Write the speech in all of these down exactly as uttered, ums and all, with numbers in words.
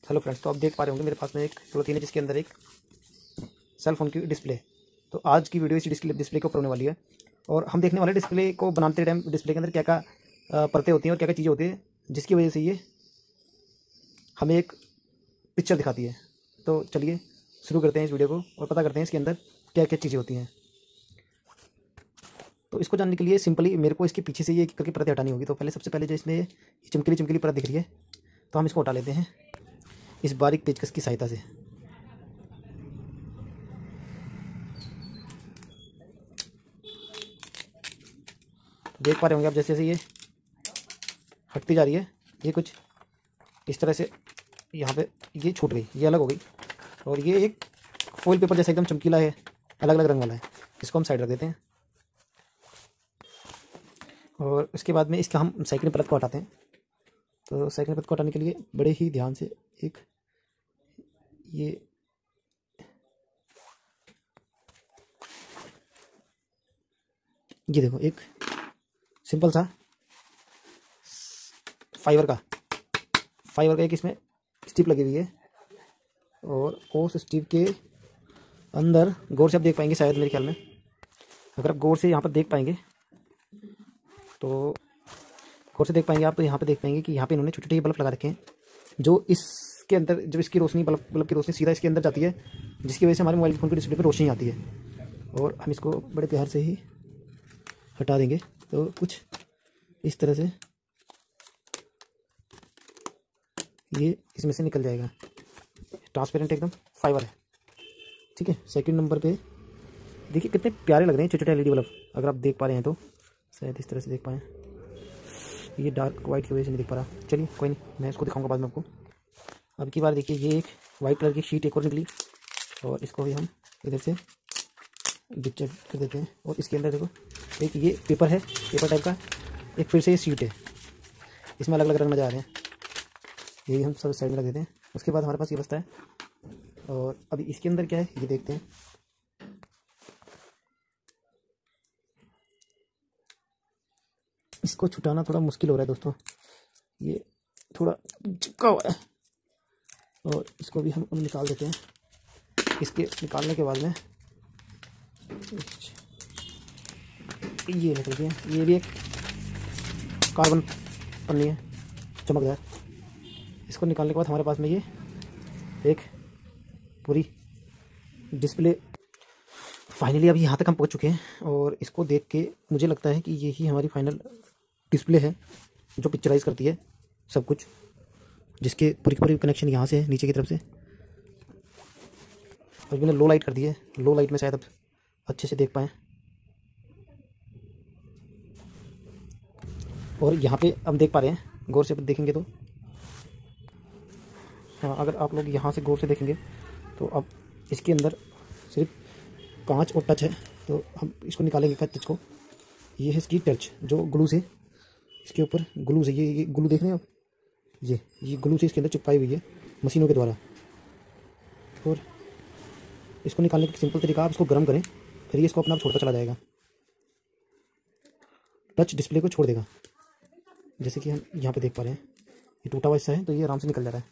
Hello friends, तो आप देख पा रहे होंगे मेरे पास में एक प्लोथीन है जिसके अंदर एक सेल फोन की डिस्प्ले। तो आज की वीडियो इसी डिस्प्ले डिस्प्ले के ऊपर होने वाली है और हम देखने वाले डिस्प्ले को बनाते टाइम डिस्प्ले के अंदर क्या क्या परतें होती हैं और क्या क्या चीज़ें होती हैं जिसकी वजह से ये हमें एक पिक्चर दिखाती है। तो चलिए शुरू करते हैं इस वीडियो को और पता करते हैं इसके अंदर क्या क्या चीज़ें होती हैं। तो इसको जानने के लिए सिंपली मेरे को इसके पीछे से ये करके परतें हटानी होगी। तो पहले सबसे पहले जो इसमें ये चमकीली चमकीली परत दिख रही है तो हम इसको हटा लेते हैं इस बारीक पेचकस की सहायता से। देख पा रहे होंगे आप जैसे जैसे ये हटती जा रही है ये कुछ इस तरह से यहाँ पे ये छूट गई, ये अलग हो गई और ये एक फॉइल पेपर जैसा एकदम चमकीला है, अलग अलग रंग वाला है। इसको हम साइड रख देते हैं और उसके बाद में इसका हम सेकंड परत को हटाते हैं। तो सेकंड परत को हटाने के लिए बड़े ही ध्यान से एक ये ये देखो एक सिंपल सा फाइबर का फाइबर का एक इसमें स्टिप लगी हुई है और उस स्टिप के अंदर गौर से आप देख पाएंगे, शायद मेरे ख्याल में अगर आप गौर से यहाँ पर देख पाएंगे तो गौर से देख पाएंगे आप तो यहाँ पे देख पाएंगे कि यहाँ पे इन्होंने छोटे छोटे बल्ब लगा रखे हैं जो इसके अंदर जब इसकी रोशनी बल्ब बल्ब की रोशनी सीधा इसके अंदर जाती है जिसकी वजह से हमारे मोबाइल फ़ोन के डिस्प्ले पर रोशनी आती है और हम इसको बड़े प्यार से ही हटा देंगे। तो कुछ इस तरह से ये इसमें से निकल जाएगा, ट्रांसपेरेंट एकदम फाइबर है। ठीक है, सेकंड नंबर पे देखिए कितने प्यारे लग रहे हैं छोटे छोटे एलईडी बल्ब। अगर आप देख पा रहे हैं तो शायद इस तरह से देख पाएँ, ये डार्क वाइट की वजह से नहीं दिख पा रहा। चलिए कोई नहीं, मैं इसको दिखाऊंगा बाद में आपको। अब की बार देखिए ये एक वाइट कलर की शीट एक और निकली और इसको भी हम इधर से डिस्टेंस कर देते हैं और इसके अंदर देखो एक ये पेपर है, पेपर टाइप का, एक फिर से ये शीट है, इसमें अलग अलग रंग नजर आ रहे हैं। यही हम सब साइड में रख देते हैं। उसके बाद हमारे पास ये बचता है और अभी इसके अंदर क्या है ये देखते हैं। इसको छुटाना थोड़ा मुश्किल हो रहा है दोस्तों, ये थोड़ा चिपका हुआ है और इसको भी हम निकाल देते हैं। इसके निकालने के बाद में ये निकल गया, ये भी एक कार्बन पन्नी है चमकदार। इसको निकालने के बाद हमारे पास में ये एक पूरी डिस्प्ले फाइनली अभी यहाँ तक हम पहुँच चुके हैं और इसको देख के मुझे लगता है कि यही हमारी फाइनल डिस्प्ले है जो पिक्चराइज करती है सब कुछ, जिसके पूरी पूरी कनेक्शन यहाँ से है नीचे की तरफ से। और मैंने लो लाइट कर दी है, लो लाइट में शायद अब अच्छे से देख पाएँ। और यहाँ पे हम देख पा रहे हैं, गौर से देखेंगे तो हाँ, अगर आप लोग यहाँ से गौर से देखेंगे तो अब इसके अंदर सिर्फ कांच और टच है। तो हम इसको निकालेंगे टच को। ये है इसकी टच जो ग्लू से इसके ऊपर ग्लू से ये ये ग्लू देख रहे हैं आप, ये ये ग्लू से इसके अंदर चिपकाई हुई है मशीनों के द्वारा। और इसको निकालने का सिंपल तरीका, आप इसको गर्म करें फिर ये इसको अपना आप छोड़ता चला जाएगा, टच डिस्प्ले को छोड़ देगा। जैसे कि हम यहाँ पे देख पा रहे हैं ये टूटा हुआ हिस्सा है तो ये आराम से निकल जा रहा है।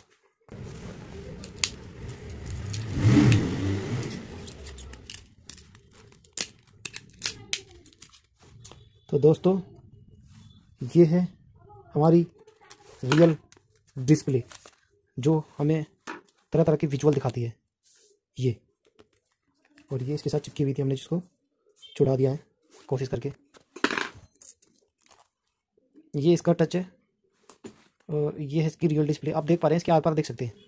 तो दोस्तों ये है हमारी रियल डिस्प्ले जो हमें तरह तरह की विजुअल दिखाती है ये। और ये इसके साथ चिपकी हुई थी, हमने जिसको छुड़ा दिया है कोशिश करके। ये इसका टच है और ये है इसकी रियल डिस्प्ले। आप देख पा रहे हैं इसके आर पार देख सकते हैं।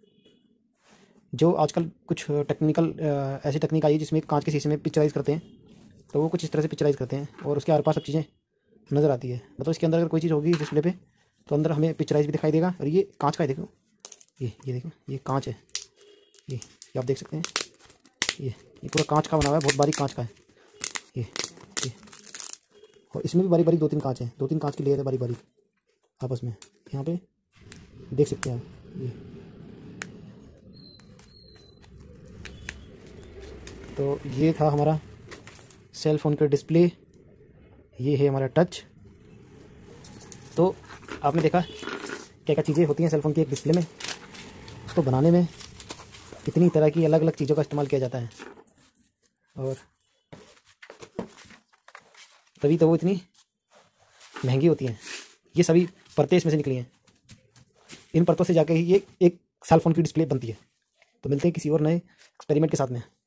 जो आजकल कुछ टेक्निकल ऐसी टेक्निक आई है जिसमें कांच के शीशे में पिक्चराइज करते हैं तो वो कुछ इस तरह से पिक्चराइज करते हैं और उसके आर पार सब चीज़ें नज़र आती है। मतलब इसके अंदर अगर कोई चीज़ होगी डिस्प्ले पे तो अंदर हमें पिक्चराइज भी दिखाई देगा। और ये कांच का है, देखो ये ये देखो ये कांच है, ये ये आप देख सकते हैं, ये ये पूरा कांच का बना हुआ है, बहुत बारीक कांच का है ये ये और इसमें भी बारीक बारीक दो तीन कांच है, दो तीन कांच की लेयर है बारीक बारीक आपस में, यहाँ पे देख सकते हैं आप। ये तो ये था हमारा सेल फ़ोन का डिस्प्ले, ये है हमारा टच। तो आपने देखा क्या क्या चीज़ें होती हैं सेल फ़ोन की एक डिस्प्ले में। उसको बनाने में इतनी तरह की अलग अलग चीज़ों का इस्तेमाल किया जाता है, और तभी तो वो इतनी महंगी होती हैं। ये सभी परतें इसमें से निकली हैं, इन परतों से जाके ही ये एक सेल फोन की डिस्प्ले बनती है। तो मिलते हैं किसी और नए एक्सपेरिमेंट के साथ में।